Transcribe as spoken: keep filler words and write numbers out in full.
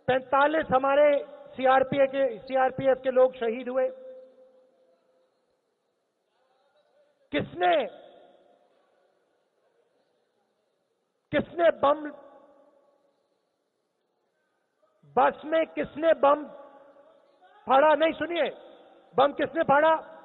पैंतालीस हमारे सीआरपीएफ के सीआरपीएफ के लोग शहीद हुए। किसने किसने बम बस में किसने बम फाड़ा? नहीं, सुनिए, बम किसने फाड़ा?